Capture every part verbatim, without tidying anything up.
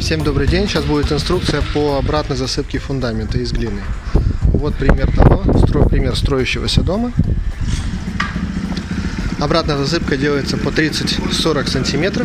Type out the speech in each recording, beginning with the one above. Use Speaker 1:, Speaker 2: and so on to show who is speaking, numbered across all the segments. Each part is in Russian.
Speaker 1: Всем добрый день. Сейчас будет инструкция по обратной засыпке фундамента из глины. Вот пример того, строй, пример строящегося дома. Обратная засыпка делается по тридцать-сорок сантиметров.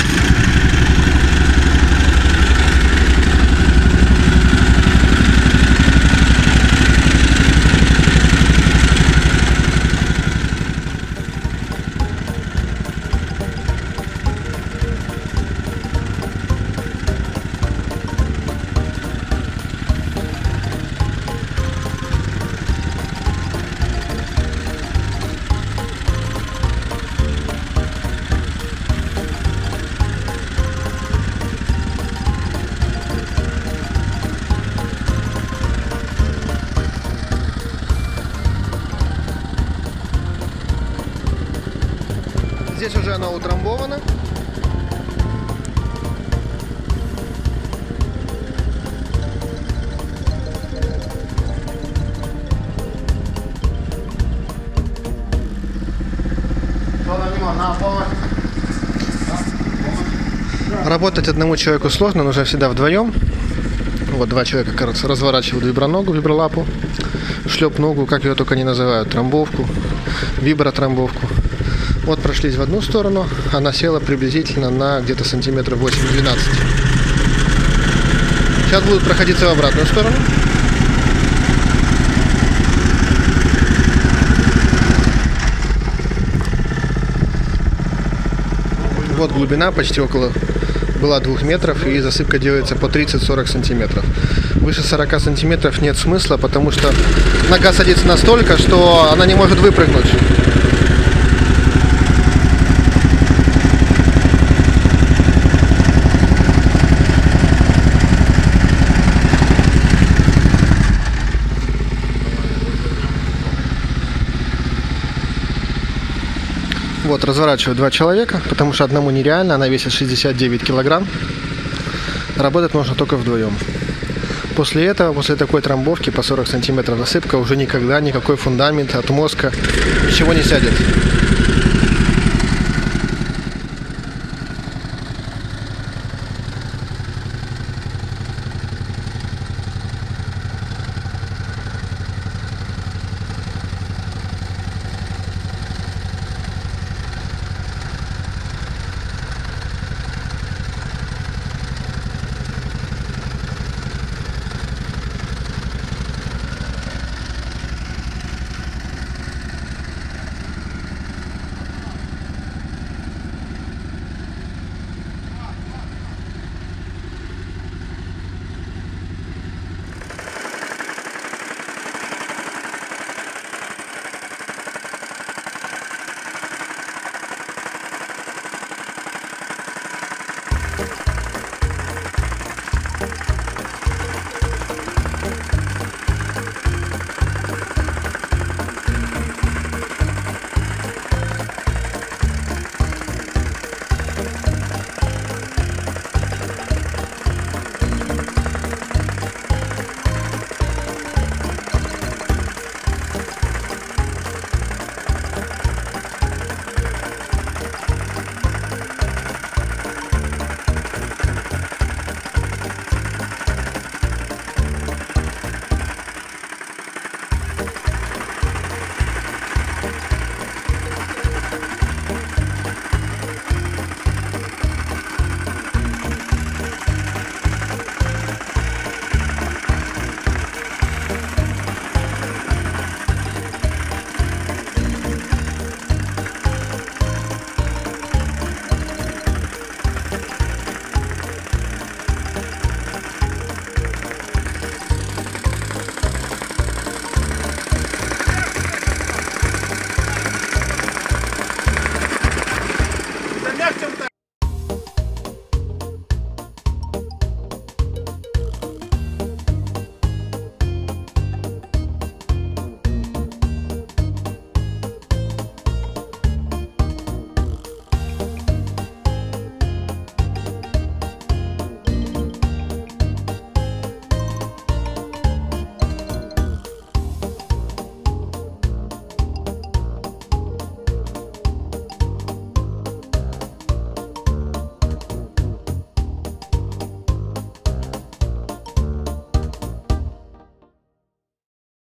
Speaker 1: Здесь уже она утрамбована. Работать одному человеку сложно, нужно всегда вдвоем. Вот два человека, кажется, разворачивают виброногу, вибролапу, шлеп-ногу, как ее только не называют, трамбовку, вибротрамбовку. Вот прошлись в одну сторону, она села приблизительно на где-то сантиметров восемь-двенадцать. Сейчас будут проходиться в обратную сторону. Вот глубина почти около была двух метров, и засыпка делается по тридцать-сорок сантиметров. Выше сорока сантиметров нет смысла, потому что нога садится настолько, что она не может выпрыгнуть. Вот, разворачиваю два человека, потому что одному нереально, она весит шестьдесят девять килограмм. Работать можно только вдвоем. После этого, после такой трамбовки по сорок сантиметров засыпка, уже никогда никакой фундамент от мозга ничего не сядет.